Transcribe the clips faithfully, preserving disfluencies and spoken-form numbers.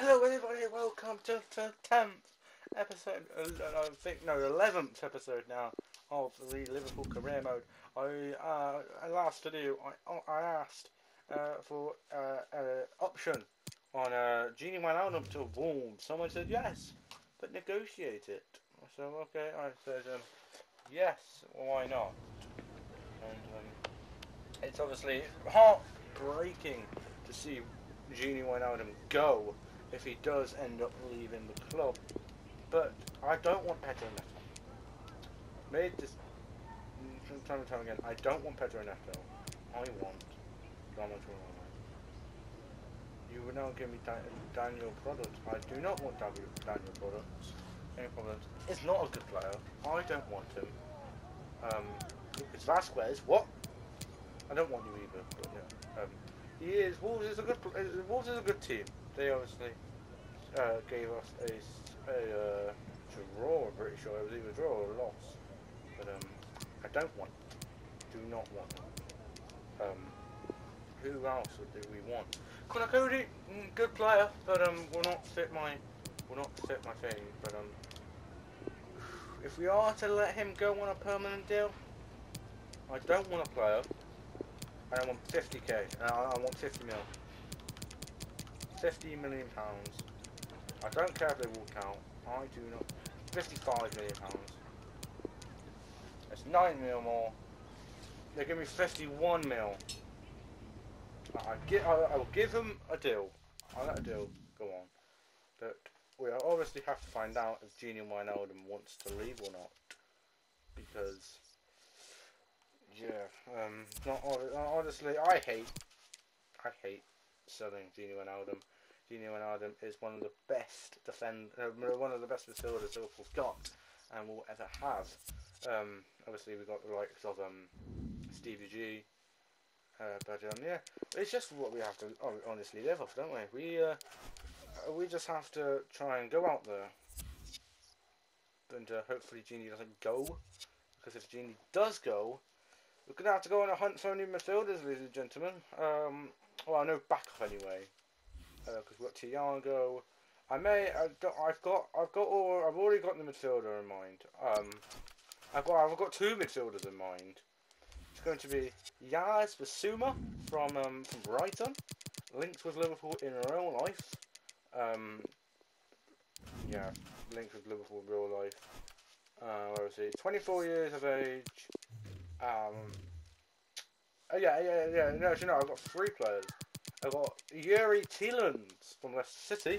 Hello everybody, welcome to the tenth episode, uh, I think, no, eleventh episode now of the Liverpool career mode. I, uh, last video, I, I asked uh, for uh, an option on uh, Genie Wijnaldum to Wolves. Someone said yes, but negotiate it. So, okay, I said um, yes, why not? And um, it's obviously heartbreaking to see Genie Wijnaldum go if he does end up leaving the club. But I don't want Pedro Neto. Made this time and time again. I don't want Pedro Neto. I want Donald Trump. You will now give me da Daniel Products. I do not want Daniel Products. Any problems? It's not a good player. I don't want him. Um, Lucas Vasquez. What? I don't want you either. But yeah. Um, he is. Wolves is a good. Wolves is a good team. They obviously uh, gave us a a uh, draw. I'm pretty sure it was either a draw or a loss. But um, I don't want. Do not want. Um, who else do we want? Konakodi, good player, but um, will not fit my, will not fit my thing. But um, if we are to let him go on a permanent deal, I don't want a player. I want fifty K. I, I want fifty mil. fifty million pounds. I don't care if they walk out. I do not. fifty-five million pounds. That's nine mil more. They give me fifty-one mil. I, get, I, I will give them a deal. I'll let a deal go on. But we obviously have to find out if Genie Wijnaldum wants to leave or not. Because, yeah, um, not honestly, I hate, I hate selling Genie Wijnaldum. Genie Wijnaldum is one of the best defend, uh, one of the best midfielders Liverpool's got and will ever have. Um, obviously we got the likes of um, Stevie G. Uh, but um, yeah, it's just what we have to honestly live off, don't we? We uh, we just have to try and go out there, and uh, hopefully Genie doesn't go. Because if Genie does go, we're gonna have to go on a hunt for new midfielders, ladies and gentlemen. Um, well, no backup anyway, because uh, we've got Thiago. I may, I've got, I've got, I've got, all, I've already got the midfielder in mind. Um, I've got, I've got two midfielders in mind. It's going to be Yaz Bissouma from um, from Brighton, linked with Liverpool in real life. Um, yeah, linked with Liverpool in real life. Uh, where is he? twenty-four years of age. Um, oh yeah, yeah, yeah. No, actually, no. I've got three players. I've got Yuri Tielemans from Leicester City.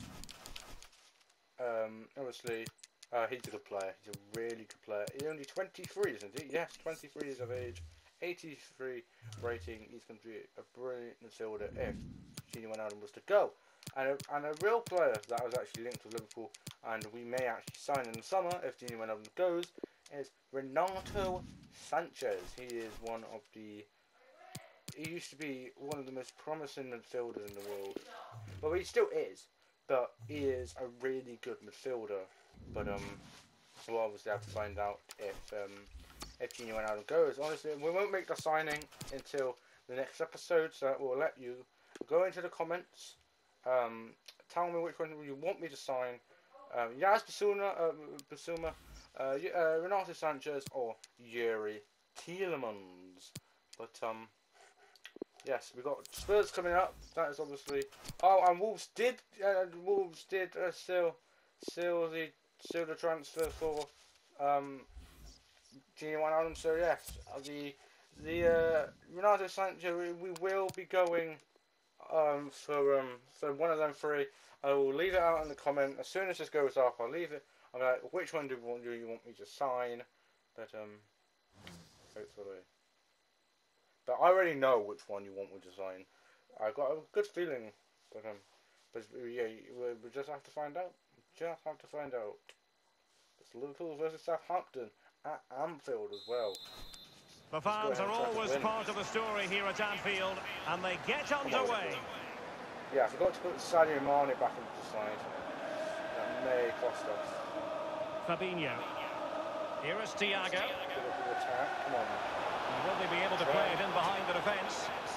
Um, obviously, uh, he's a good player. He's a really good player. He's only twenty-three, isn't he? Yes, twenty-three years of age. eighty-three rating. He's going to be a brilliant midfielder if Genie Wijnaldum was to go. And a, and a real player that was actually linked with Liverpool, and we may actually sign in the summer if Genie Wijnaldum goes, is Renato Sanchez. He is one of the. He used to be one of the most promising midfielders in the world. Well, he still is, but he is a really good midfielder. But um, we'll obviously have to find out if um. if Genie Wijnaldum goes. Honestly, we won't make the signing until the next episode, so we'll let you go into the comments. Um, tell me which one you want me to sign. Um, Yaz Bissouma, uh, Bissouma uh, uh, Renato Sanchez, or Yuri Tielemans. But um, yes, we've got Spurs coming up. That is obviously. Oh, and Wolves did. Uh, Wolves did uh, still, still the, still the transfer for. Um, Genie Wijnaldum, so yes, the the uh, Renato Sanchez, we, we will be going um, for um, for one of them three. I will leave it out in the comment as soon as this goes off. I'll leave it. I'm like, which one do you want, do you want me to sign? But um, hopefully. But I already know which one you want me to sign. I've got a good feeling, but um, but yeah, we, we just have to find out. Just have to find out. It's Liverpool versus Southampton at Anfield as well. The fans are always part of the story here at Anfield, and they get underway. Yeah, I forgot to put Sadio Mane back into the side. That may cost us. Fabinho. Here is Thiago. Come on. Will they be able to play it in behind the defence?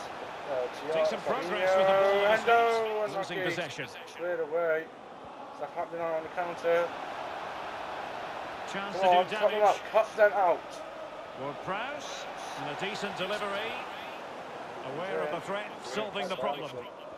Uh, Decent progress with the ball at his Hendo, feet. Losing possession. Cleared away. Southampton on the counter. Chance Come to on, do cut them damage. out, cut them out. Ward-Prowse, and a decent delivery. Aware of the threat, solving the problem.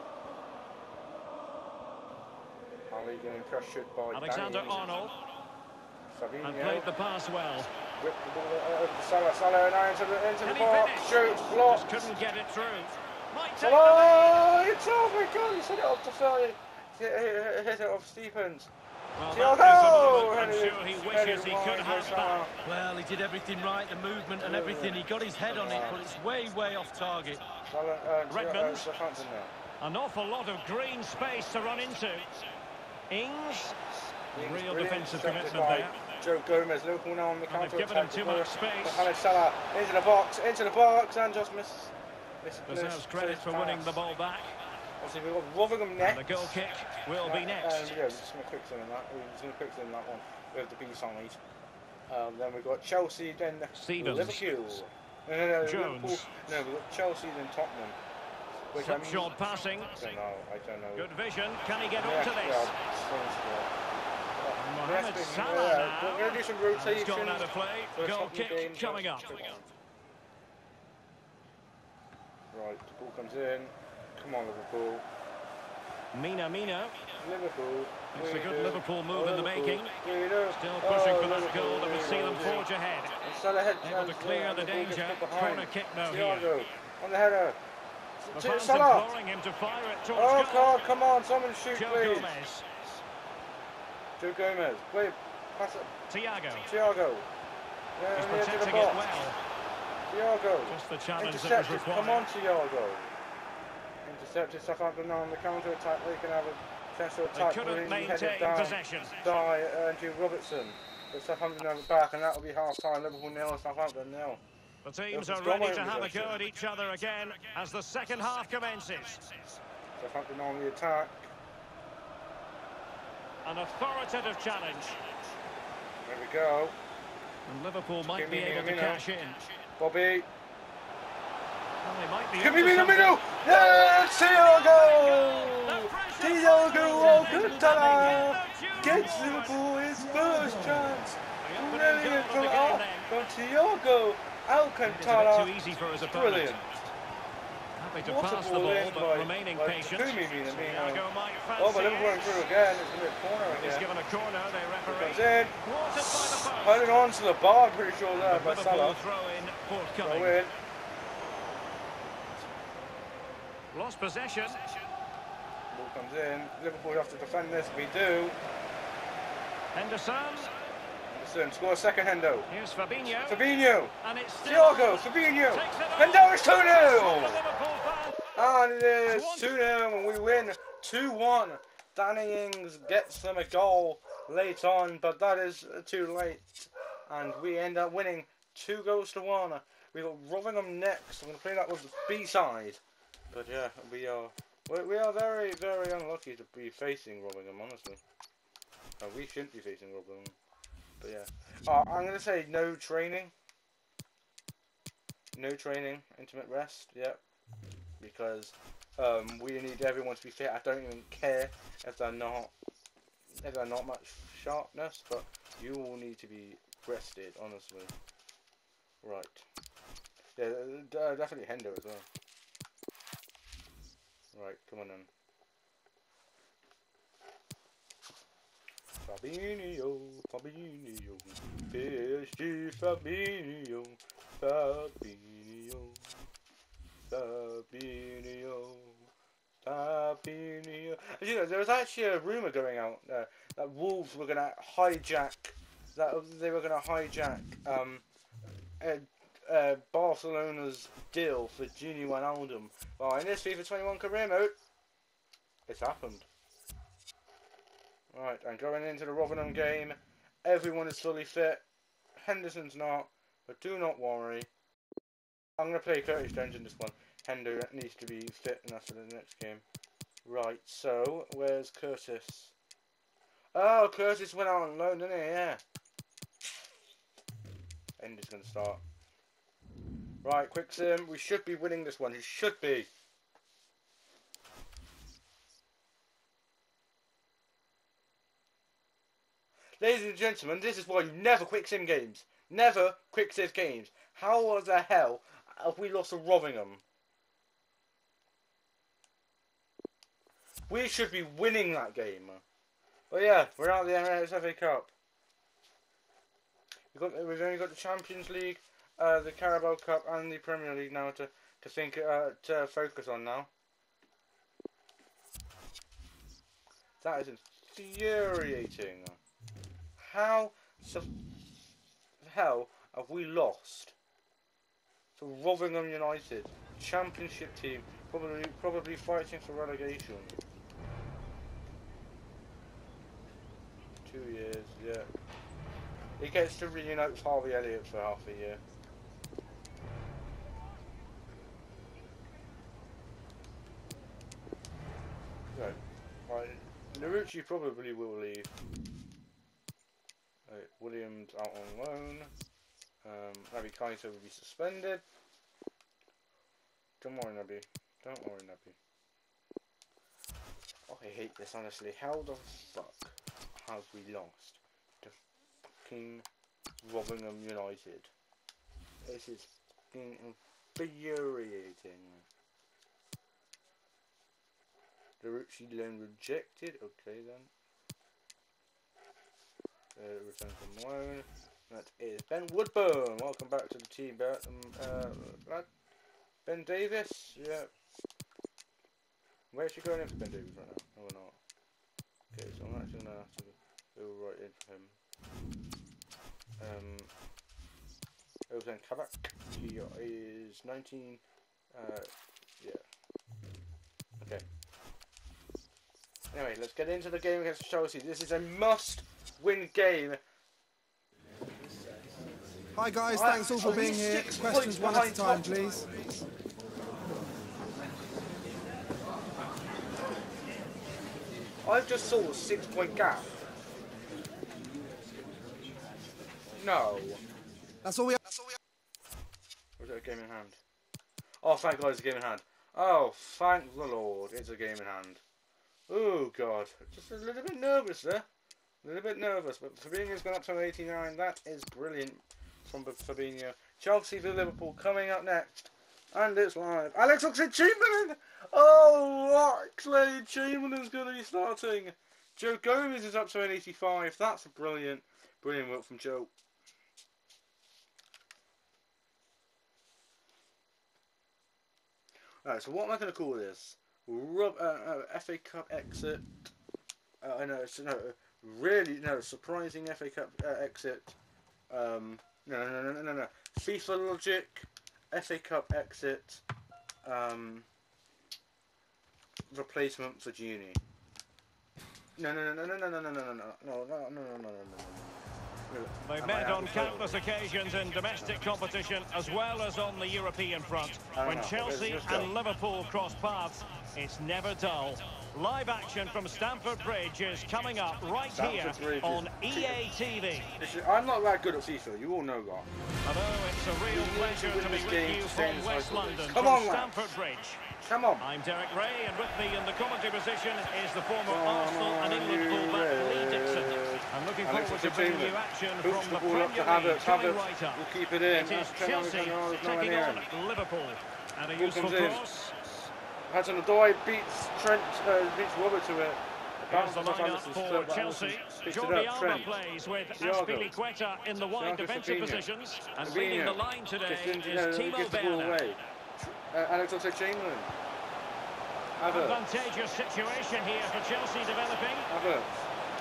Ali getting pressured by Alexander Arnold. Fabinho. And played the pass well. Whip the ball over to Salah. Salah now into the, into Can the he box. finish? Shoots, blocks. Just couldn't get it through. Might take Oh, it's oh my God! He set it off to Philly. Hit, hit, hit it off Stephens. Well, Thiago! that is a moment I'm sure he wishes he could have back. Well, he did everything right, the movement and everything. He got his head on it, but it's way, way off target. Salah, uh, Redmond. uh, An awful lot of green space to run into. Ings. Real Brilliant. defensive Intercepted commitment by there. Joe Gomez. Liverpool now on the And counter they've given him attack. too much space. Mohamed Salah into the box, into the box, and just missed. Miss, Deserves credit for winning the ball back. Obviously, we've got Rotherham next. And the goal kick will be next. Um, yeah, we're just going to quick in that. We're just going to quick in that one with the B side. Um, then we've got Chelsea, then Stevens. Liverpool. No, no, no, Jones. Liverpool. No, we've got Chelsea, then Tottenham. Which I mean, Slipshod passing. I don't know. I don't know. Good vision. Can he get Yeah, onto this? yeah, Mohamed Yes, Salah yeah, now. we're going to do some And he's rotations. gone out of play. for the Goal Tottenham kick game. coming up. Right, the ball comes in. Come on, Liverpool. Mina Mina. Liverpool. It's a we good do. Liverpool move Oh, in the Liverpool. making. We do. Still pushing Oh, for that Liverpool. goal that would We see them do. forge ahead. And Salah head Able to chance, clear uh, the ball gets danger. put behind. Corner kick now Thiago here. on the header. The To fans Salah. imploring him to fire it towards Oh goal. God, come on, someone shoot, Joe please. Gomez. Joe Gomez. Wait, pass it. Thiago. Thiago. Yeah, He's on the edge of the protecting it box. well. Thiago. Just the challenge that was Intercepted. required. Come on, Thiago. Intercepted. Southampton now on the counter attack. They can have a chance to They attack. couldn't Really maintain headed down possession. by uh, Andrew Robertson. But Southampton have it back, and that will be half time. Liverpool nil, Southampton nil. The teams Liverpool's are got ready my to have a possession. go at each other again as the second half commences. Southampton on the attack. An authoritative challenge. There we go. And Liverpool might Give be me able to Minamino. cash in. Bobby. Well, they might be Give me onto something. Minamino. Yes, Thiago. Thiago Alcantara gets Liverpool his first chance. Brilliant from Al from Thiago Alcantara. Too easy for his opponent. Brilliant. Happy to What a pass the ball ball, in but by- remaining by patient. Takumi Minamino. Thiago might Oh, but fancy Liverpool going it. through again. It's going to be a corner He's again. given a corner, they He referee. comes in. Thwarted by the post. Holding on to the bar, I'm pretty sure there by Liverpool Salah. throw-in Go forthcoming. in. Lost possession. Ball comes in. Liverpool have to defend this. We do. Henderson. Listen, score a second, Hendo. Here's Fabinho. Fabinho. And it's still Thiago. Fabinho. Takes it And on. now it's two For the nil. Liverpool fans. And it is two nil, and we win two one. Danny Ings gets them a goal late on, but that is too late. And we end up winning two goals to one. We've got Rotherham next. I'm going to play that with the B side. But yeah, we are we, we are very, very unlucky to be facing Rotherham, honestly. Uh, we shouldn't be facing Rotherham. But yeah. Uh, I'm going to say no training. No training. Intimate rest. Yep. Because um, we need everyone to be fit. I don't even care if they're not if they're not much sharpness, but you all need to be rested, honestly. Right. Yeah, uh, definitely Hendo as well. Right, come on then. Fabinho, Fabinho, P S G, Fabinho, Fabinho. Fabinho, Fabinho. And you know, there was actually a rumour going out uh, that Wolves were going to hijack, that they were going to hijack um, uh, uh, Barcelona's deal for Gini Wijnaldum. Well, in this FIFA twenty-one career mode, it's happened. Right, and going into the Rotherham game, everyone is fully fit. Henderson's not, but do not worry. I'm going to play Curtis Jones in this one. Hendo needs to be fit enough for the next game. Right, so, where's Curtis? Oh, Curtis went out on loan, didn't he? Yeah. Hendo's going to start. Right, quick sim. We should be winning this one. He should be. Ladies and gentlemen, this is why you never quick sim games. Never quick sim games. How the hell have we lost to Rotherham? We should be winning that game. But yeah, we're out of the M S F A Cup. We've, got, we've only got the Champions League, uh, the Carabao Cup, and the Premier League now to to think uh, to focus on now. That is infuriating. How the hell have we lost to Rotherham United, Championship team, probably probably fighting for relegation? Two years, yeah. He gets to reunite with Harvey Elliott for half a year. So, right, Narucci probably will leave. Right, Williams out on loan. Um, Naby Keita will be suspended. Don't worry, Naby. Don't worry, Naby. Oh, I hate this, honestly. How the fuck have we lost to fucking Rotherham United? This is fucking infuriating. Narucci loan rejected. Okay then. Uh, return from loan. That is Ben Woodburn. Welcome back to the team, Ben. Um, uh, lad. Ben Davis. Yeah. Where's she going in for Ben Davis right now? No, we're not. Okay, so I'm actually gonna have to go right in for him. Um. Ozan Kabak. He is nineteen. Uh. Yeah. Okay. Anyway, let's get into the game against Chelsea. This is a must-win game. Hi guys, thanks all for being here. Questions one at a time, please. I've just saw a six-point gap. No. That's all we have. Or is it a game in hand? Oh, thank God it's a game in hand. Oh, thank the Lord, it's a game in hand. Oh God, just a little bit nervous there. A little bit nervous, but Fabinho's gone up to eighty-nine. That is brilliant from Fabinho. Chelsea v Liverpool coming up next, and it's live. Alex Oxlade-Chamberlain. Oh, Oxlade-Chamberlain's going to be starting. Joe Gomez is up to an eighty-five. That's brilliant, brilliant work from Joe. Alright, so what am I going to call this? Rub, uh, uh, F A Cup exit. Uh, no, it's, no, really, no, surprising F A Cup uh, exit. Um, no, no, no, no, no, no. FIFA logic, F A Cup exit. Um, replacement for Juni. No, no, no, no, no, no, no, no, no, no, no, no, no, no, no, no, no. They've met on countless occasions in domestic competition as well as on the European front. When know. Chelsea and Liverpool cross paths, it's never dull. Live action from Stamford Bridge is coming up right Stamford here Bridge on E A T V. I'm not that good at FIFA, you all know that. Although it's a real pleasure to be with you from West London, Come from on, Stamford Bridge. Come on. I'm Derek Ray, and with me in the commentary position is the former oh, Arsenal and England fullback Lee Dixon. I'm looking forward Alex to bringing you action Hoops from the, the Premier have League it, have it. right up. We'll keep it in. It is Chelsea taking on Liverpool. And a Ball useful cross. Hudson Odoi beats Trent, uh, beats Robert to it. Here's the lineup for Chelsea. Jordi Alba plays with Azpilicueta in the wide defensive positions. And leading the line today is Timo Werner. Uh, Alex Oxlade-Chamberlain. Advantageous situation here for Chelsea developing. Havertz.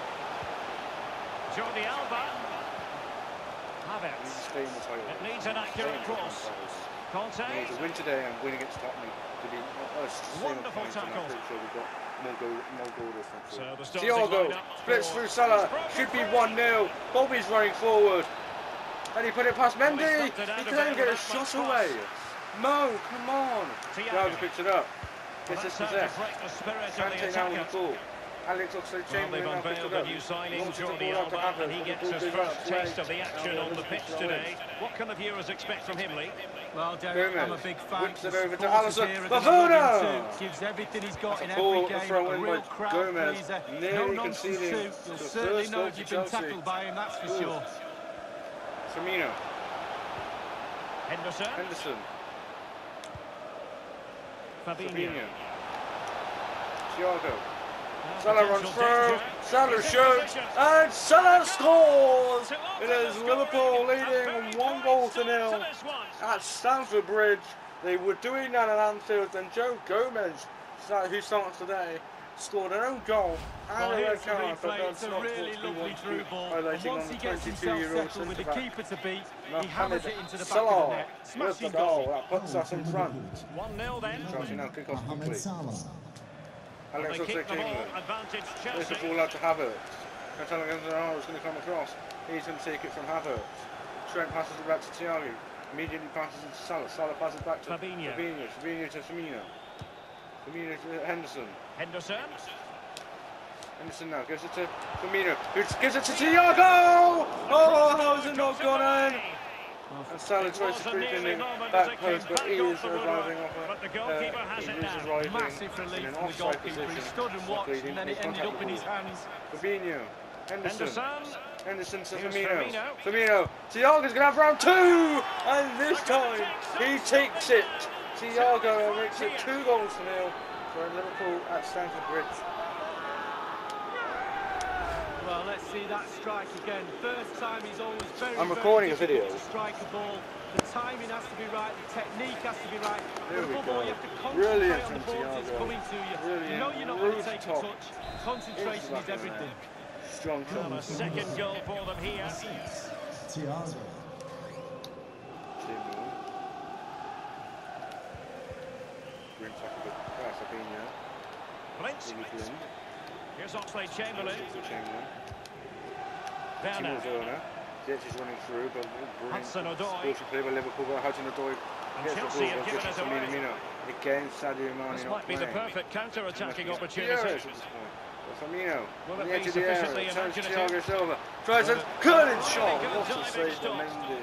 Jordi Alba. Havertz. It needs an accurate cross. Conte. We need to win today and win against Tottenham to be uh, wonderful tackle. I'm sure we've got more goal, more goal difference. So Thiago splits through Salah. Should be one nil. Bobby's running forward. And he put it past Mendy. Well, he couldn't get a shot away. Mo, come on. Thiago picks it up. Gets this possessed. Kante now with the ball. Alex Oxlade-Chamberlain Well, now they've picked unveiled it a up. new signing, Launches the Jordi ball out to Alba, Havertz, and he but the gets ball his goes first out to play. taste of the action Now on the Elizabeth pitch Flowers. today. What can the viewers expect from him, Lee? Well, Derek, I'm a Gomez big fan. whips it The over to supporters Alisson. here are gonna love Bavona! him too. Gives everything he's got in That's a ball, every a game. throw A in real by crowd Gomez, pleaser. nearly No nonsense conceding too. You'll the certainly first know goal if for you've been Chelsea. tackled by him, that's for Ooh. sure. Firmino. Henderson. Henderson. Fabinho. Fabinho. Thiago. Now Salah runs potential through. danger. Salah He's in shoots. position. And Salah scores! To It open is the Liverpool scoring. A leading very one tight goal to start nil to this one. at Stamford Bridge. They were doing that at Anfield, and Joe Gomez, who starts today, scored their own goal and Well, a red here's the card. But replay. that's It's a not really what we lovely want to through be ball. And highlighting once on he the gets himself twenty-two-year-old settled with the centre-back. keeper to beat, he hammers Mohamed it into the back of the Salah net. with the Smashing goal. goal. That puts us in front. one nil then. Chelsea now kick off Mohamed quickly. Salah. Alex They keep the ball. Oxlade-Chamberlain. Advantage There's the Chelsea. ball out to Havertz. Cantona is going to come across. He's going to take it from Havertz. Trent passes it back to Thiago. Immediately passes it to Salah. Salah passes back to Fabinho. Fabinho. Fabinho to Firmino. Firmino to Henderson. Henderson. Henderson now gives it to Firmino. Who gives it to Thiago! Oh, how has it not gone in? And Salah tries to creep in the back post, but he is arriving off a... But the goalkeeper uh, has he it is now. arriving Massive in relief an from the offside goalkeeper. position. He stood and Luckily, watched, he and didn't then it make ended contact up in with his the ball. hands. Fabinho. Henderson. Henderson. Henderson to Here's Firmino. Firmino. Firmino. Thiago's going to have round two! And this time, he takes it. Thiago makes it two goals to nil for Liverpool at Stamford Bridge. Well, let's see that strike again. First time he's always very, I'm very recording a difficult video. to strike a ball. The timing has to be right, the technique has to be right. There But we above all, go. you have to Brilliant concentrate on the from ball as it's Thiago. coming to you. Brilliant. You know you're not going to take a Rooftop. touch. Concentration is everything. Strong Well, a shot. second goal for them here. Thiago. Green tackle with uh, Fabinho. Flint. Really Blind. Here's Oxlade-Chamberlain. Chamberlain. Werner. Timo Werner. Ziyech is running through, but brilliant. Hudson-Odoi. Good to play by Liverpool, but Hudson-Odoi gets the Chelsea ball, have but given gets it to away. Minamino. Again, Sadio Mane This not might be the playing. perfect counter-attacking Must be opportunity. Spurs at this point. But Firmino, Will on it the be edge of the sufficiently area, turns to imaginative? Thiago Silva, tries Well, a it- curling oh, shot, really good what a diving save by stop. Mendy.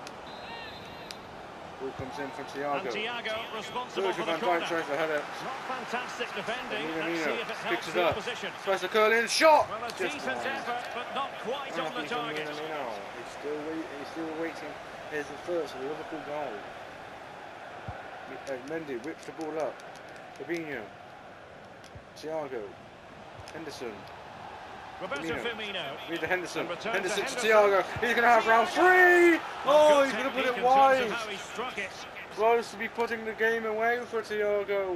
Ball comes in from And Thiago. Thiago responsible Virgil for the van Dijk corner. tries to head it. Not fantastic defending. Let's Minamino see if it helps picks it the up, opposition. tries to curl in, shot! Well, a Just decent wide. effort, but not quite on the Unlucky for target. Minamino. He's still waiting. He's still waiting. Here's the first Liverpool goal. Uh, Mendy whips the ball up. Fabinho. Thiago. Henderson. Roberto Firmino. Firmino. Read to Henderson. And return Henderson to to Henderson. Thiago. He's going to have round three. Oh, he's going to put Technique it in terms wide. of how he struck it. Close to be putting the game away for Thiago.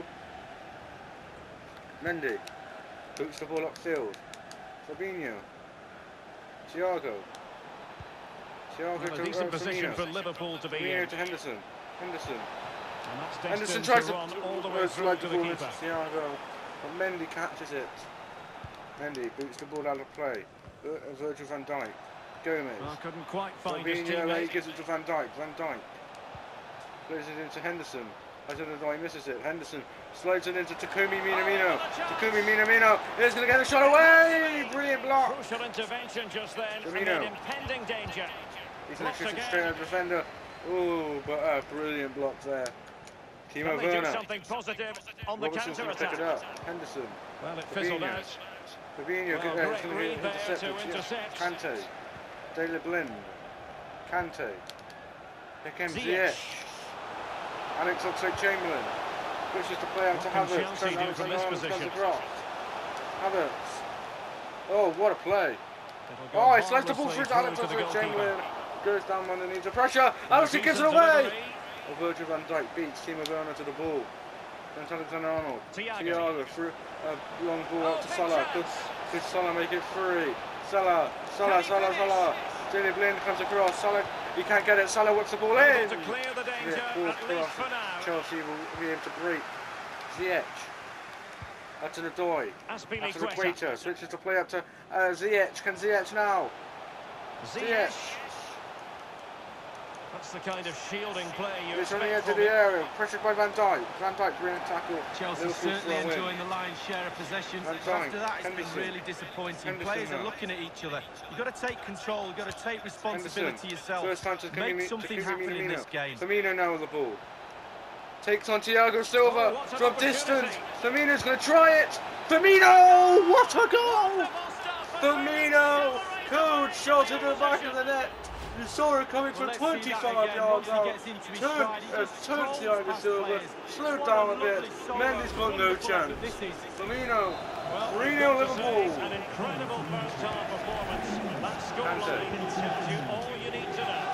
Mendy. Boots the ball upfield. Fabinho. Thiago. Thiago Well, a to decent uh, position Firmino. for Liverpool to be in. Firmino to Henderson. Henderson. And that's Henderson destined tries to to run all the way uh, through slide to the the ball into keeper. Thiago, but Mendy catches it. Mendy boots the ball out of play. Uh, Virgil van Dijk. Gomez. Well, couldn't quite find his Fabinho, he teammate. gives it to Van Dijk. Van Dijk plays it into Henderson. Hudson-Odoi misses it. Henderson slides it into Takumi Minamino. Oh, what a chance. Takumi Minamino is going to get a shot away. Brilliant block. Crucial intervention just then. Firmino. Amid impending danger. He's going Blocked to shoot it again. straight at the defender. Oh, but a brilliant block there. Timo Can they do Werner. something positive on the Robertson's going to pick it counter-attack? up. Henderson. Well, it fizzled Fabinho. out. Fabinho Well, uh, great going read to there intercept to it. intercept. Kante. Daley Blind. Kante. Here comes Ziyech. Ziyech. Alex Oxlade-Chamberlain. Pushes to play out to What can Havertz. Chelsea Trent do from this Alexander-Arnold comes position? across. Havertz. Oh, what a play. It'll go Oh, he slides the ball harmlessly through to Alex to the goalkeeper. Oxlade-Chamberlain. Goes down underneath the pressure. Well, Alex gives it decent away. delivery. Oh, Virgil van Dijk beats Timo Werner to the ball. Trent Alexander-Arnold. Thiago. Thiago through a long ball Oh, out to big Salah. chance. Could, could Salah make it free? Salah, Salah, Can he Salah, finish? Salah. Daley Blind comes across. Salah, he can't get it. Salah whips the ball in. Able to clear the danger, Yeah, fourth at least cross. for now. Chelsea will be able to break. Ziyech. Hudson-Odoi. Azpilicueta. After the equator. Switches to play up to uh, Ziyech. Can Ziyech now? Ziyech. That's the kind of shielding play you It's on the expect edge of from the him. area, pressured by Van Dijk. Van Dijk bringing a tackle. Chelsea Liverpool certainly throw in. enjoying the lion's share of possession. Van Dijk, After that, it's Henderson. been really disappointing. Henderson Players now. are looking at each other. You've got to take control. You've got to take responsibility Henderson. yourself. First time to Make Kimi- something to happen in Firmino. this game. Firmino now with the ball. Takes on Thiago Silva Oh, what an from opportunity. distance. Firmino's going to try it. Firmino! What a goal! Firmino! Good shot at the back of the net. You saw it coming from Well, let's see that twenty-five again. yards Once he out. gets into his Turn, stride, he uh, just turn strolls Thiago past Silva. players. Slowed What down a lovely bit. solo. Mendy's got no Wonderful chance. effort this is. Firmino. Well, three we've nil got to say, Liverpool. An incredible first half performance. That scoreline tells you all you need to know.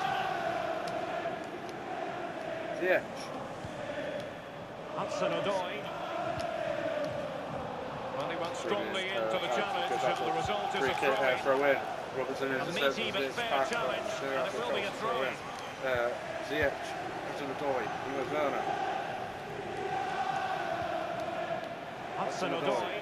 Yeah. Hudson-Odoi. Well, he went strongly Brilliant, into uh, the uh, challenge, good and the tackle. result is Free a kick, uh, throw-in. throw in. Robertson A intercepts meaty but this fair pass. challenge, and it will be a throw-in. Uh, Ziyech, Hudson-Odoi, Timo Werner. Hudson-Odoi.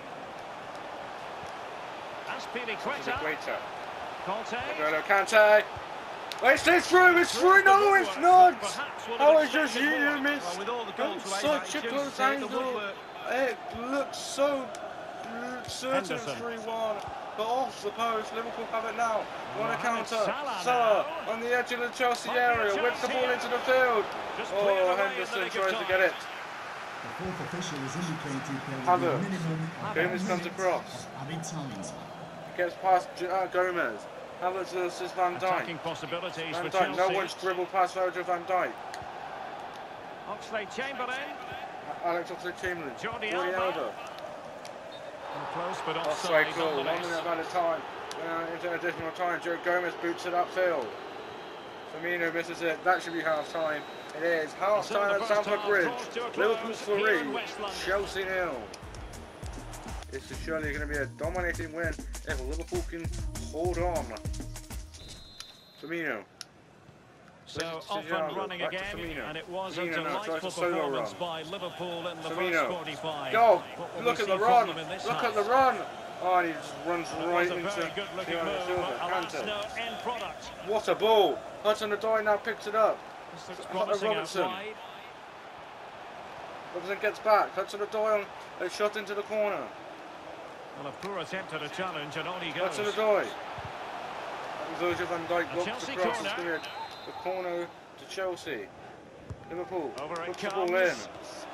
Azpilicueta. Guaita. Conte. Roberto Kante. Oh, it's it's through, it's through, no it's not! How is just you miss? Well, with all the goals From to aim at, such a he chose close to take the angle. woodwork. It looks so certain it's Henderson. three one. But off the post, Liverpool have it now. On a Mohamed counter. Salah Salah now. on the edge of the Chelsea Might be a area. chance Whips the ball here. into the field. Just cleared Oh, away in the Henderson nick of tries to time. get it. The fourth official has indicated there will be a Havertz. minimum of Gomez a comes minute across. of added time. Gets past uh, Gomez. Havertz versus Van Dijk. Attacking possibilities Van for Dijk. No Chelsea. one's dribbled past Virgil Van Dijk. Oxlade-Chamberlain. Alex Oxlade-Chamberlain. Jordi Jordi Alba. Alba. Close but Offside offside call. One nonetheless. minute at a time. Uh, into additional time. Joe Gomez boots it upfield. Firmino misses it. That should be half time. It is half So time the at first Stamford half Bridge. draws to a Liverpool close here in three, West London. Chelsea nil. This is surely going to be a dominating win if Liverpool can hold on. Firmino. So This is off Thiago, and running back to again, Firmino. and it was a Firmino now tries delightful a solo performance run. by Liverpool in the Firmino. first forty-five. Go! What will Look we at the see run! from them in this Look half? at the run! Oh, and he just runs It right was a into very good-looking Thiago move, Silva. but alas, Kante. no end product. What a ball! Hudson-Odoi now picks it up. This looks Uh, promising out Robertson. wide. Robertson gets back. Hudson-Odoi on a shot into the corner. Well, a poor attempt at a challenge, and on he goes. Hudson-Odoi. Virgil van Dijk looks Chelsea across. corner. It's going to be the corner to Chelsea. Liverpool Over it puts the comes. ball in.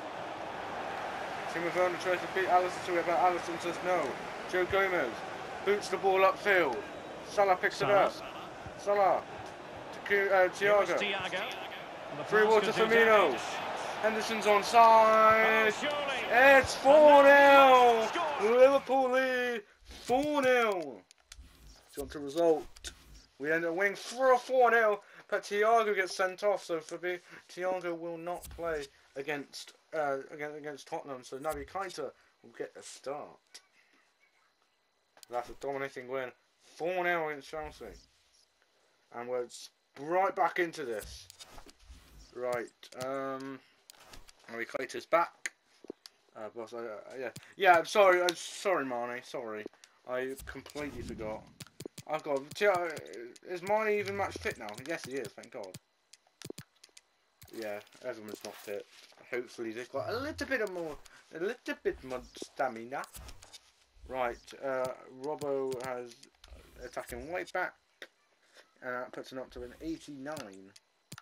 Timo Werner tries to beat Alisson to it, but Alisson says no. Joe Gomez boots the ball upfield. Salah picks it up. Salah to Ku- uh, Here was Thiago. Thiago. And the Free pass ball to could do Firmino. damage. Henderson's on Oh, side. surely. It's four nil. Scores. Liverpool lead four nil. It's on to result. We end up winning for a four nil, but Thiago gets sent off, so for me, Thiago will not play against uh, against, against Tottenham, so Naby Keita will get a start. That's a dominating win. four nil against Chelsea. And we're right back into this. Right, um, Naby Keita's back. Uh, boss, uh, yeah, yeah. I'm sorry. I'm sorry, Marnie. Sorry, I completely forgot. I've got. Is Marnie even match fit now? Yes, he is. Thank God. Yeah, everyone's not fit. Hopefully, they've got a little bit of more, a little bit more stamina. Right, uh, Robbo has attacking right back, and that puts him up to an eighty-nine.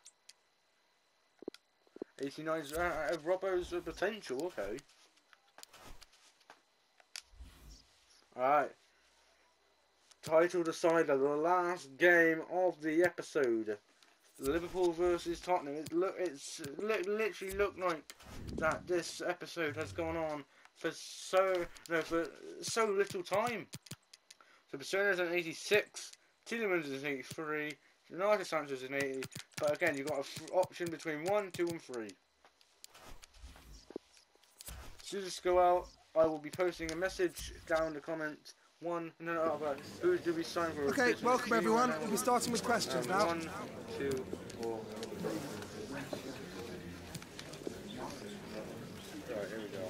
eighty-nine is uh, Robbo's uh, potential. Okay. Alright. Title decider, the last game of the episode. Liverpool versus Tottenham. It look, it's li literally looked like that this episode has gone on for so no for so little time. So Persona's an eighty-six, Tielemans is an eighty-three, Renato Sanchez is an eighty. But again, you've got an option between one, two, and three. As soon as this go out, I will be posting a message down in the comments. One, no, no, about who do we sign for? Okay, welcome everyone. We'll be starting with questions um, now. One, two, four. Right, here we go.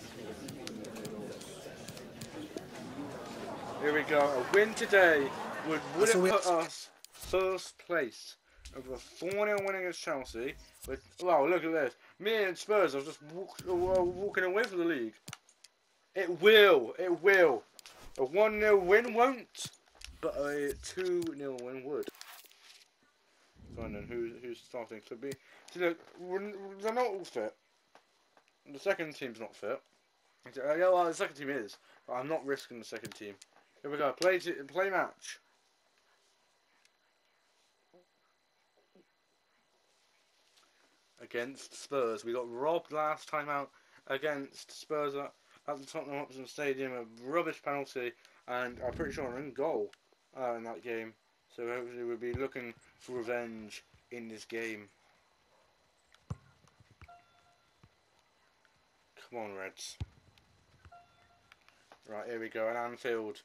Here we go. A win today would would So it we- put us first place of a four nil win against Chelsea. With, wow, look at this. Me and Spurs are just walk, uh, walking away from the league. It will. It will. A one nil win won't, but a two nil win would. Fine then, who, who's starting to be... See, look, they're not all fit. The second team's not fit. Yeah, well, the second team is, but I'm not risking the second team. Here we go, play, play match. Against Spurs. We got robbed last time out against Spurs at, at the Tottenham Hotspur Stadium. A rubbish penalty, and I'm pretty sure I'm in goal uh, in that game. So hopefully we'll be looking for revenge in this game. Come on, Reds. Right, here we go, at Anfield.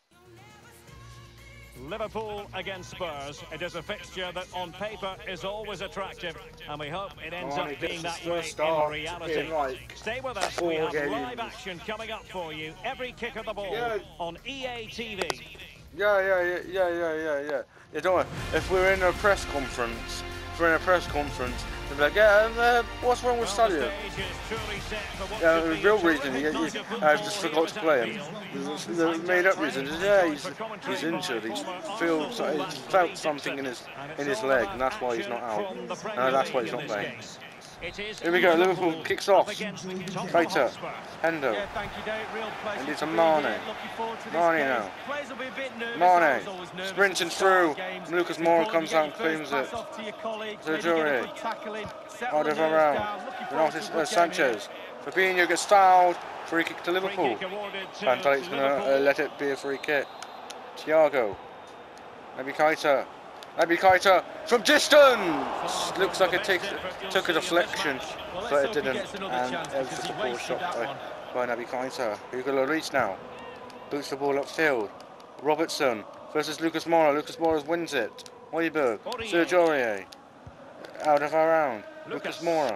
Liverpool against Spurs. It is a fixture that on paper is always attractive, and we hope it ends Marnie up being that gets his way first start in reality. in like Stay with us, four we have games. live action coming up for you every kick of the ball Yeah. on E A T V. Yeah, yeah, yeah, yeah, yeah, yeah, yeah. Yeah, don't worry. If we're in a press conference, if we're in a press conference, they'll be like, yeah, and, uh, what's wrong with Sadio? Yeah, the real reason, he, he, I just forgot to play him. The, the made up reason is, yeah, he's, he's injured, he's, feels, he's felt something in his in his leg, and that's why he's not out. And that's why he's not playing. Here we go, Liverpool kicks off. Keita, Hendo, and it's a Mane. Mane now. Mane, sprinting through. Lucas Moura comes out and claims it. Sergio Alderweireld, Renato uh, Sanchez. Fabinho gets fouled. Free kick to Liverpool. Van Dijk's going to uh, let it be a free kick. Thiago. Maybe Keita. Naby Keita from distance! Looks like it takes, took a deflection, but it didn't. And it was just a poor shot by, by Naby Keita. Hugo Lloris now. Boots the ball upfield. Robertson versus Lucas Moura. Lucas Moura wins it. Højbjerg. Sergio Aurier. Out of our round. Lucas Moura.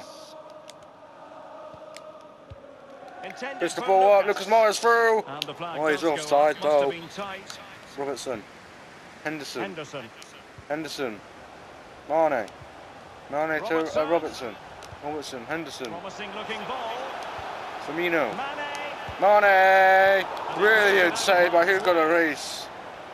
Puts the ball up. Lucas Moura's through. Oh, he's offside though. Robertson. Henderson. Henderson. Henderson, Mane, Mane to uh, Robertson, Robertson, Henderson, Promising looking ball. Firmino, Mane. Mane, brilliant save by Hugo Lloris.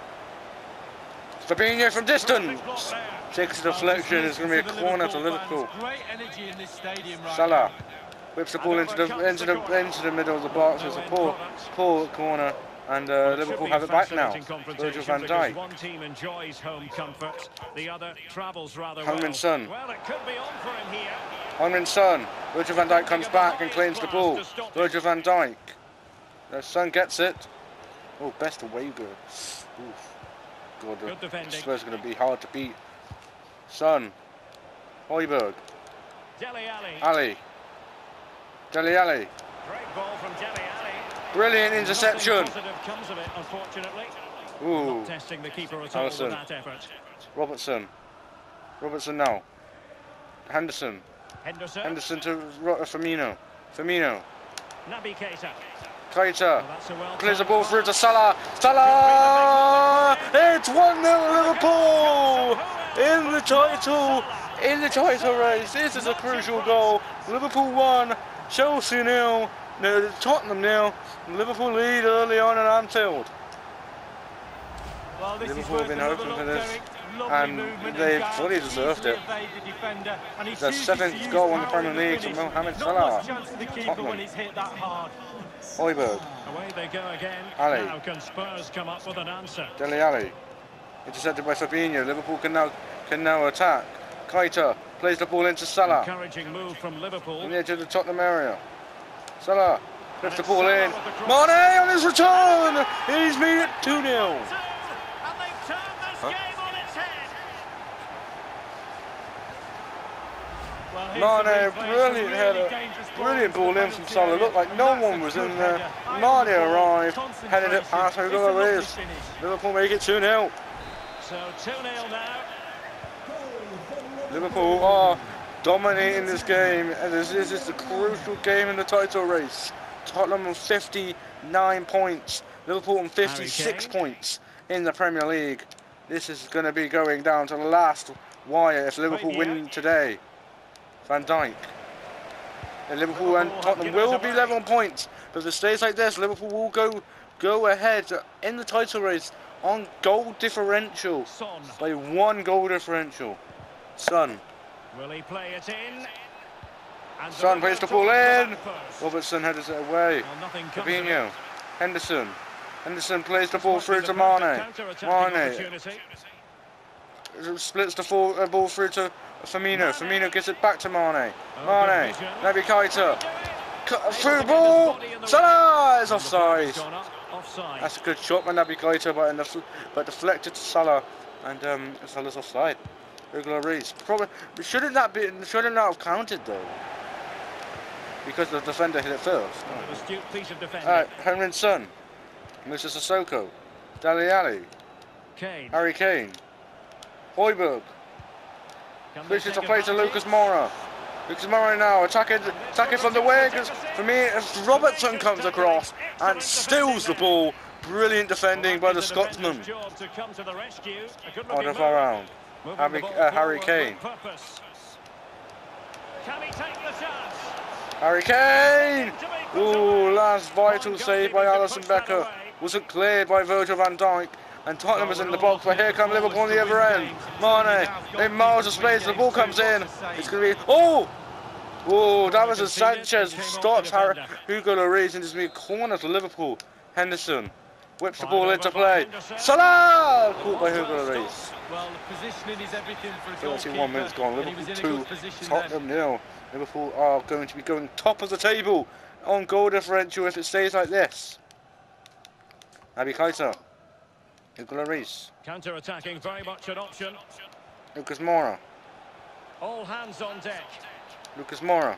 Fabinho from distance, takes a deflection, it's going to be a corner to Liverpool. Salah whips the ball into the into the into the middle of the box. It's a poor poor corner. And uh, Liverpool have it back now. Virgil van Dijk. One team enjoys home comfort, the other travels rather Heung-min well. Son. Well, it could be on for him here. Heung-min Son. Virgil van Dijk comes back and claims the ball. Virgil van Dijk. The Son gets it. Oh, best away goal. Oof. God, the Spurs are going to be hard to beat. Son. Højbjerg. Dele Alli. Ali. Dele Alli. Great ball from Dele Alli. Brilliant interception. Comes of it, unfortunately. Ooh. Not testing the keeper at all with that effort. Robertson. Robertson now. Henderson. Henderson. Henderson to Ro Firmino. Firmino. Naby Keita. Keita. Oh, well plays the ball through to Salah. Salah! It's one nil Liverpool! In the title. In the title race. This is a crucial goal. Liverpool won. Chelsea nil. No, Tottenham nil. Liverpool lead early on at Anfield. Well, Liverpool have been hoping for this, and they fully deserved it. The seventh goal in the Premier League to Mohamed Salah. Tottenham. Højbjerg. Away they go again. Ali. Now can Spurs come up with an answer? Dele Alli. Intercepted by Fabinho. Liverpool can now can now attack. Keita plays the ball into Salah. Encouraging move from Liverpool. On the edge of the Tottenham area. Salah lifts the ball in. Mane on his return. He's made it two nil. Mane, brilliant header, brilliant ball in from Salah. Looked like no one was in there. Mane arrived, headed it past Hugo Lloris. Liverpool make it two nil. So two nil now. Liverpool are dominating this game, and this is the crucial game in the title race. Tottenham on fifty-nine points, Liverpool on fifty-six points in the Premier League. This is going to be going down to the last Why? If Liverpool win today, Van Dijk. And Liverpool and Tottenham will be level on points, but if it stays like this, Liverpool will go go ahead in the title race on goal differential by one goal differential. Son. Will he play it in? And Son plays the ball in. Robertson headers it away. Well, Fabinho. Henderson. Henderson plays the ball through to Mane. Mane splits the ball, uh, ball through to Firmino. Firmino gets it back to Mane. Mane. Naby Keita. Through the ball. Salah is offside. That's a good shot by Naby Keita, but, in the, but deflected to Salah, and um, Salah's offside. Hugo Lloris. Probably shouldn't that be? Shouldn't that have counted though? Because the defender hit it first. An astute piece of defending. Alright, Heung-min Son, Moussa Sissoko, Dele Alli, Kane. Harry Kane, Højbjerg. Switches to play to Lucas Moura. Lucas Moura now attacking, attacking from the wing. For me, if Robertson comes across and steals the ball, brilliant defending by the Scotsman. Out of around. Harry, uh, Harry Kane. Can he take the chance? Harry Kane! Ooh, last vital save by Alisson Becker. Wasn't cleared by Virgil van Dijk. And Tottenham is in the box, but here come Liverpool on the other end. Mane, in miles of space, the ball comes in. It's going to be... Oh! Oh, that was a Sanchez. Stops Harry, Hugo Lloris, and it's going to be a corner to Liverpool. Henderson whips the ball into play. Salah! Caught by Hugo Lloris. Well, the positioning is everything for a goalkeeper. thirty-one minutes gone. Liverpool two, Tottenham nil. Liverpool are going to be going top of the table on goal differential if it stays like this. Naby Keita. Hugo Lloris. Counter-attacking, very much an option. Lucas Moura. All hands on deck. Lucas Moura.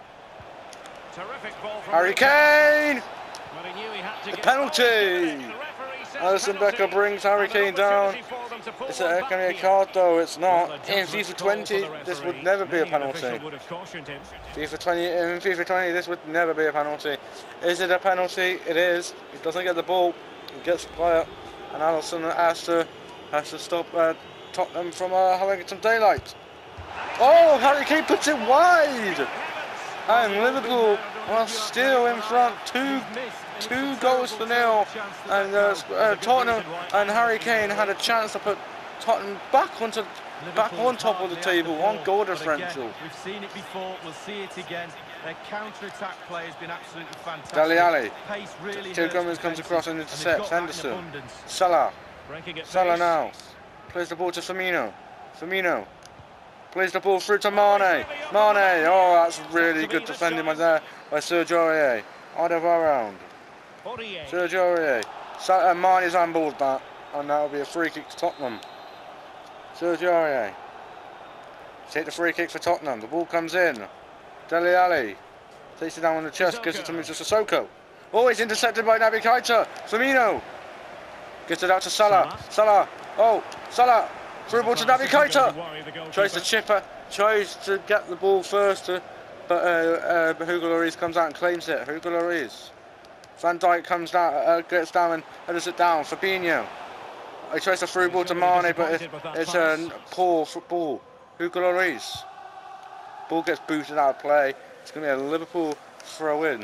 Terrific ball from Harry Kane! But he knew he had to The get penalty! Alisson Becker brings Harry Kane down. It's a, can be a card though, it's not. In FIFA twenty, this would never be a penalty. FIFA twenty, in FIFA twenty, this would never be a penalty. Is it a penalty? It is. He doesn't get the ball, he gets the player, and Alisson has to, has to stop uh, Tottenham from uh, having some daylight. Oh, Harry Kane puts it wide! And Liverpool are still in front, two two goals to nil. And uh, uh, Tottenham and Harry Kane had a chance to put Tottenham back onto back on top of the table on goal differential. Again, we've seen it before, we'll see it again. Their counter-attack play has been absolutely fantastic. Dele Alli. Pace really Joe Gomez comes across and intercepts. Henderson. Salah. Salah now. Plays the ball to Firmino. Firmino. Plays the ball through to Mane. Mane. Oh, that's really good defending by there by Sergio Aurier. Out of our round. Sergio Aurier. Uh, Mane's handballed that, and that'll be a free kick to Tottenham. Sergio Aurier. Take the free kick for Tottenham. The ball comes in. Dele Alli takes it down on the chest, gives it to Moussa Sissoko. Oh, it's intercepted by Naby Keita. Firmino gets it out to Salah. Salah. Oh, Salah. Through ball to Naby Keita. Tries to chipper. Tries to get the ball first, to, but uh, uh, Hugo Lloris comes out and claims it. Hugo Lloris. Van Dijk comes down, uh, gets down and headers it down. Fabinho. He tries to through ball to Mane, but it, it's a poor football. Hugo Lloris. Ball gets booted out of play. It's going to be a Liverpool throw in.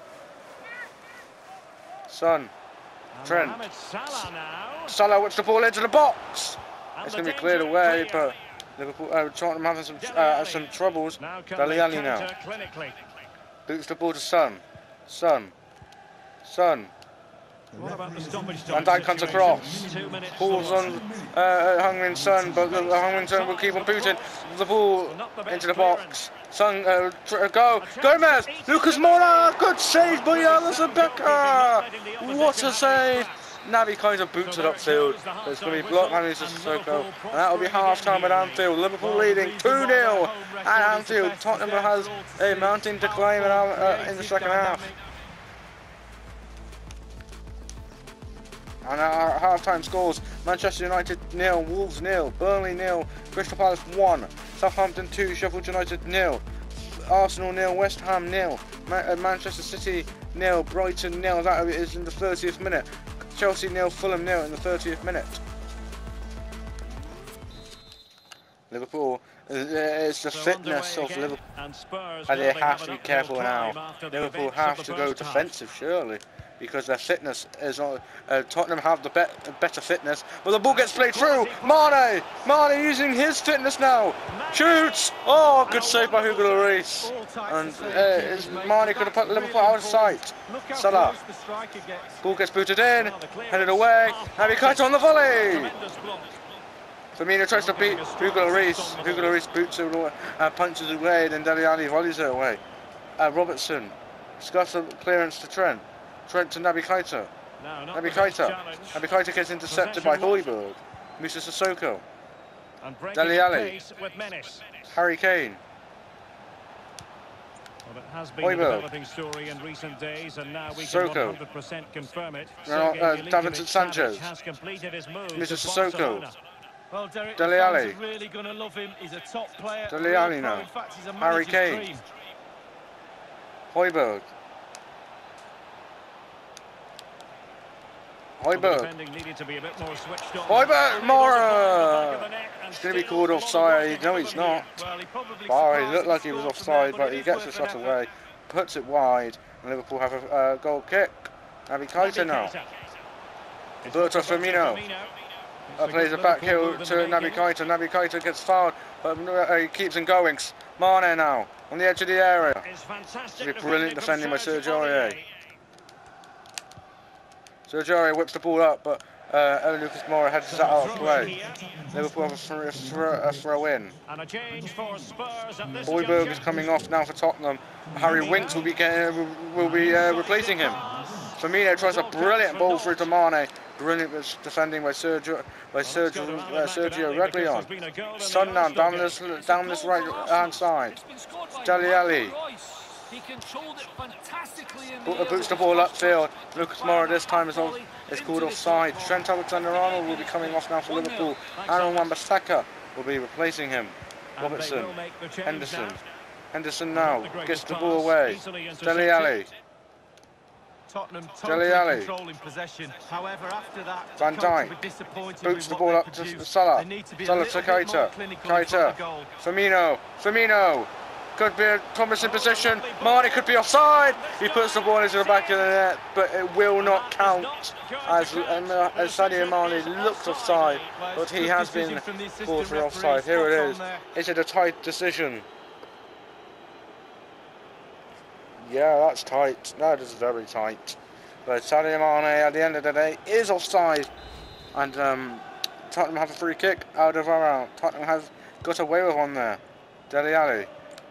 Son. Trent. Salah whips the ball into the box. It's going to be cleared away, but Liverpool, uh, Tottenham having some uh, some troubles. Dele Alli now. Boots the ball to Son. Son. Son. Van Dijk comes across. Pulls on uh, Heung-min Son, but the Heung-min Son will keep on booting the ball into the box. Son, uh, go. Gomez. Lucas Moura. Good save by Alisson Becker. What a save. Naby Keita boots it upfield. It's going to be blocked by Moussa Sissoko. And that will be half time at Anfield. Liverpool leading two nil at Anfield. Tottenham has a mounting decline in, uh, in the second half. And our half-time scores: Manchester United nil, Wolves nil, Burnley nil, Crystal Palace one, Southampton two, Sheffield United nil, Arsenal nil, West Ham nil, Ma uh, Manchester City nil, Brighton nil. That is in the thirtieth minute. Chelsea nil, Fulham nil in the thirtieth minute. Liverpool, uh, it's the So fitness underway of again, Liverpool. and Spurs, And will they they have have to an be uphill careful now. climb after the Liverpool events of have the to go first half? defensive, surely, because their fitness is on. Uh, Tottenham have the bet better fitness, but the ball gets played through. Mane, Mane using his fitness now. Shoots! Oh, good save by Hugo Lloris. And uh, Mane could have put Liverpool out of sight. Salah. Ball gets booted in, headed away. Naby Keita on the volley. Firmino tries to beat Hugo Lloris. Hugo Lloris boots it away, uh, punches it away, then Dele Alli volleys it away. Uh, Robertson scuffs a clearance to Trent. Trent to Naby Keita. No, not Naby the best Keita. challenge. Naby Keita gets intercepted by Possession Højbjerg. Musa Sissoko. And breaking Dele the Alli. pace with menace. Harry Kane. Well, it has been a Højbjerg. developing story in recent days, and now we can Sissoko. one hundred percent confirm it. No, Sergej uh, Milinkovic Davinson Sanchez. has completed his move Musa to Sissoko. Barcelona. Well, Derek, Dele the fans Alli. are really going to love him. He's a top player. Dele real Alli pro. now. In fact, he's a Harry manager's Kane. dream. Højbjerg. Well, the Højbjerg. defending needed to be a bit more switched on. Højbjerg, Mora! It's He's going to be called offside. No, he's not. Well, he probably Oh, he surprised looked that like he was scored from there, offside, but it he is gets the worth an shot effort. away, puts it wide, and Liverpool have a uh, goal kick. Naby Keita now. Roberto Firmino. Uh, plays a back heel to Naby Keita. Naby Keita gets fouled, but uh, he keeps him going. Mane now, on the edge of the area. Fantastic It's brilliant defending by Sergio Aurier. Aurier. Sergio Aurier whips the ball up, but uh, Lucas Moura heads that out of the way. Liverpool have a, throw, a, throw, a throw in. And a change for Spurs at this Højbjerg is juncture. coming off now for Tottenham. Harry Winks will be getting, will be uh, replacing him. Firmino tries a brilliant ball through to Mane. Brilliant defending by Sergio by Sergio, uh, Sergio Reguilon. Son now down this down this right hand side. Dele Alli. He controlled it fantastically in Bo- the boots the ball upfield. Lucas Moura this time is, off, is called offside. Trent Alexander-Arnold will be coming off now for Liverpool. Aaron Wan-Bissaka will be replacing him. And they Robertson, will make the change Henderson. now. Henderson Not now the greatest gets the pass, ball away. easily Dele intercepted. Alli. Tottenham Dele totally Alli. controlling possession. However, after that, Van Coach Dijk were disappointed boots with the what ball they up to produced. Salah. They need to be a Salah little to bit more Keita. clinical in front Keita. of goal. Firmino. Firmino. Could be a promising position. Mane could be offside. He puts the ball into the back of the net, but it will not count as, um, uh, as Sadio Mane looks offside, but he has been called for offside. Here it is. Is it a tight decision? Yeah, that's tight. That is very tight. But Sadio Mane, at the end of the day, is offside. And um, Tottenham have a free kick out of our out. Tottenham has got away with one there. Dele Alli.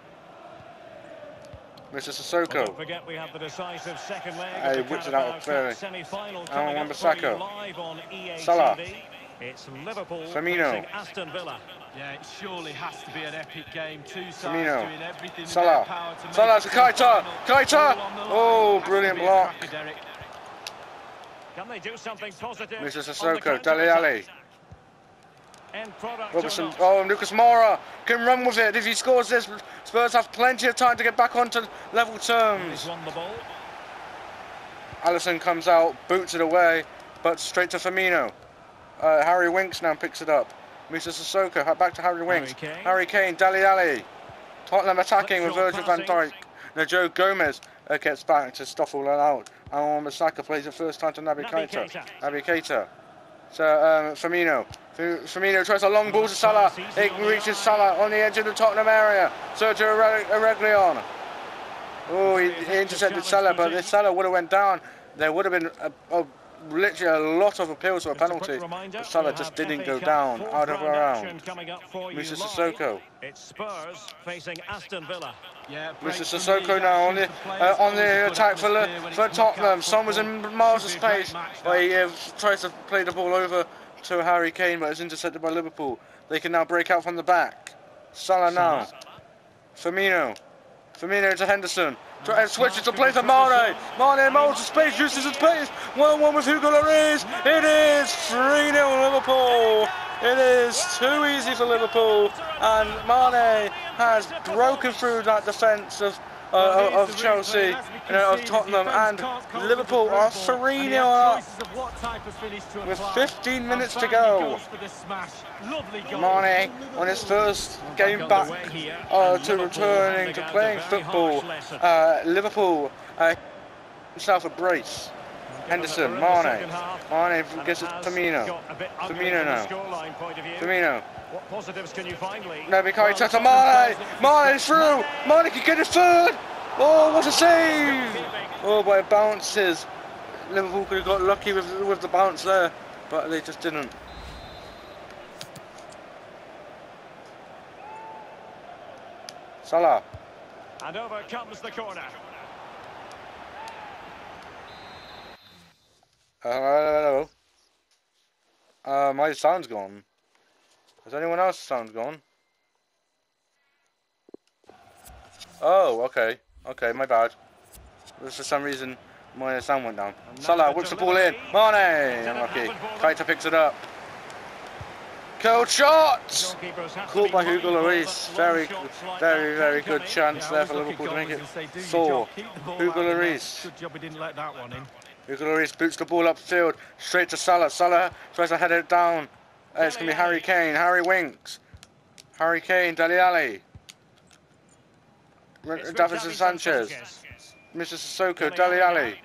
Mister Well, Sissoko. don't forget we have the decisive second leg Uh, he of the whips it out Carabao clearly. Cup semi-final Aaron coming up for you Wan-Bissaka. live on E A Salah. T V. It's Liverpool Firmino. facing Aston Villa. Yeah, it surely has to be an epic game. Two sides Firmino. doing everything in Salah. their power to make Salah it to to the Keita. final. Keita. Goal on the line. Oh, Has to brilliant be a block. cracker, Derek. Can they do something positive? Mister on the Sissoko. Dele counter-attack? Alli. End product or Robertson. not? Oh, and Lucas Moura can run with it. If he scores this, Spurs have plenty of time to get back onto level terms. He's won the ball. Alisson comes out, boots it away, but straight to Firmino. Uh, Harry Winks now picks it up. Musa Sissoko, back to Harry Winks. Harry Kane. Harry Kane, Dele Alli. Tottenham attacking with Flip-shot Virgil van passing. Dijk. Now Joe Gomez uh, gets back to stuff all that out. And Wan-Bissaka plays it first time to Naby Naby Keita. Keita. Naby Keita. So um, Firmino. F- Firmino tries a long ball to Salah. It reaches Salah on the edge of the Tottenham area. Sergio Re- Reguilon. Oh, he, he intercepted Salah, but if Salah would have went down, there would have been a, a, literally a lot of appeals for a Just a penalty. quick reminder, But Salah we'll just have didn't F A go Cup down fourth out of a round round. action coming up for you Musa live. Sissoko. It's Spurs facing Aston Villa. Yeah, Mister breaks Sissoko the lead, now on the action for uh, players, on always a the good attack for, atmosphere when for it's Tottenham. knockout Son was in football. miles of Should be a great space, match, but he uh, tries to play the ball over to Harry Kane, but it's intercepted by Liverpool. They can now break out from the back. Salah now. Firmino. Firmino to Henderson. Try- Switches to play to Mane. Mane molds the space, uses his pace. one one with Hugo Lloris. It is three nil Liverpool. It is too easy for Liverpool. And Mane has broken through that defence of, uh, of Chelsea, you know, of Tottenham, and Liverpool are three nil up with fifteen minutes to go. Mane on his first game back uh, to returning to playing football. Uh, Liverpool uh, himself a brace. Henderson, Mane, Mane gets it to Firmino, Firmino now, Firmino. What positives can you find, Lee? Naby Keita to Mane, Mane through, Mane can get it third. Oh, what a save! Oh, but it bounces. Liverpool could have got lucky with with the bounce there, but they just didn't. Salah. And over comes the corner. Uh, hello. Uh, my sound's gone. Has anyone else's sound gone? Oh, okay. Okay, my bad. For some reason, my sound went down. Salah whips the ball in. Mane! Unlucky. Keita picks it up. Cold shot! Caught by Hugo Lloris. Very, very, very good chance there for Liverpool to make it four. Hugo Lloris. Good job he didn't let that one in. Hugo Lloris boots the ball upfield, straight to Salah. Salah tries to head it down. Uh, it's going to be Harry Kane. Harry Winks. Harry Kane, Dele Alli. Davinson Sanchez. Mister Sissoko, Dele Alli.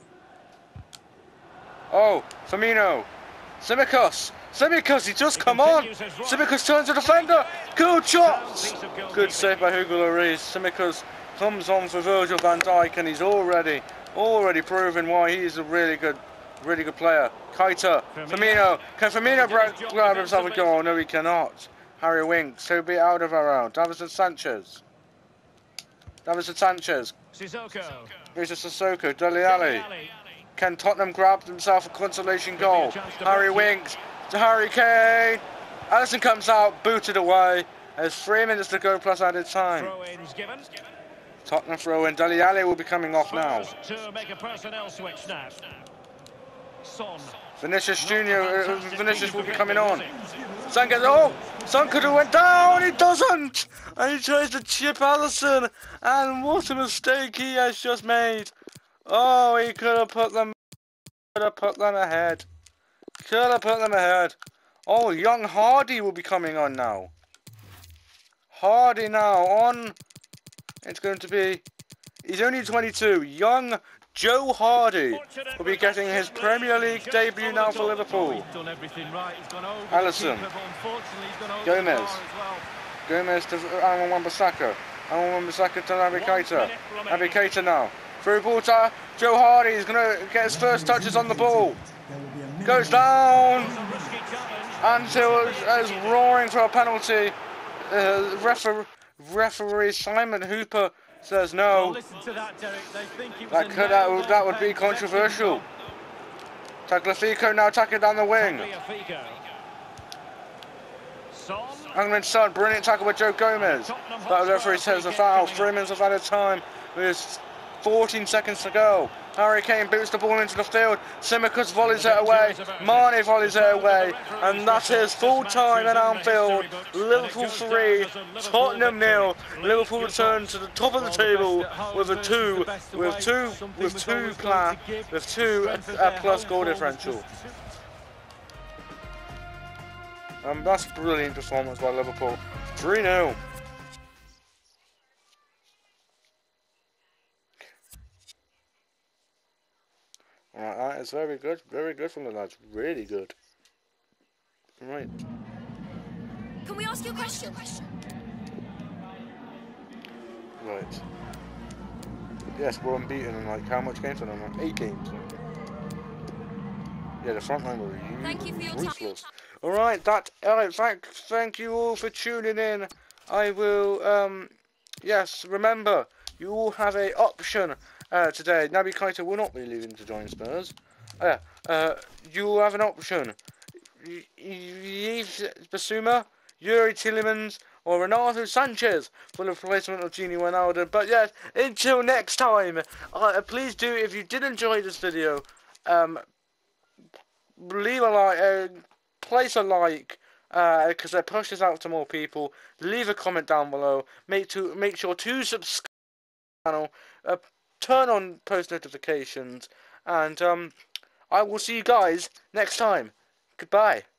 Oh, Firmino. Tsimikas. Tsimikas, he just come on. Tsimikas turns to defender. Good shot. Good save by Hugo Lloris. Tsimikas comes on for Virgil van Dijk, and he's already, already proven why he's a really good, really good player. Keita, Firmino. Can Firmino grab himself a goal? No, he cannot. Harry Winks, he'll be out of our round. Davinson Sanchez. Davinson Sanchez. Sissoko. Mr Sissoko, Dele Alli. Can Tottenham grab himself a consolation goal? Harry Winks to Harry Kane. Alisson comes out, booted away. There's three minutes to go plus added time. Tottenham throw in. Dele Alli will be coming off now. To make a personnel switch now. Son. Vinicius Junior Uh, Vinicius will be coming on. Son gets, oh, Son could have went down. He doesn't. And he tries to chip Alisson. And what a mistake he has just made. Oh, he could have put them, could have put them ahead. Could have put them ahead. Oh, young Hardy will be coming on now. Hardy now on. It's going to be, he's only twenty-two. Young Joe Hardy will be getting his Premier League debut now for Liverpool. Alisson. Gomez. Gomez to Aaron Wan-Bissaka. Aaron Wan-Bissaka to Naby Keita. Naby Keita now. Through ball to Joe Hardy. He's going to get his first touches on the ball. Goes down. Until is roaring for a penalty. Uh, refer referee Simon Hooper says no. Well, listen to that, Derek. They think it was that could that, would, that would be controversial. Tagliafico now attacking down the wing. Heung-min Son, brilliant tackle by Joe Gomez. That referee says a foul. Three minutes of added time with fourteen seconds to go. Harry Kane boots the ball into the field. Tsimikas volleys it away. Mane volleys it away. And that is full time at Anfield. Liverpool three, Tottenham nil. Liverpool return to the top of the table with a two, with two, with two class, with two uh, plus goal differential. Um, that's a brilliant performance by Liverpool. three nil. Alright, that is very good, very good from the lads, really good. Right. Can we ask you a question? Right. Yes, we're unbeaten in like how much games are there? Eight games. Yeah, the front line were Thank you for your ruthless. Alright, that alright, thank thank you all for tuning in. I will um yes, remember, you all have a option. Uh, today, Naby Keita will not be leaving to join Spurs. Uh, uh, you will have an option. Yves Bissouma, Yuri Tielemans, or Renato Sanchez for the replacement of Gini Wijnaldum. But yes, until next time, uh, please do, if you did enjoy this video, um, leave a like, uh, place a like, because uh, it pushes out to more people. Leave a comment down below. Make to make sure to subscribe. channel, uh, turn on post notifications, and um, I will see you guys next time. Goodbye.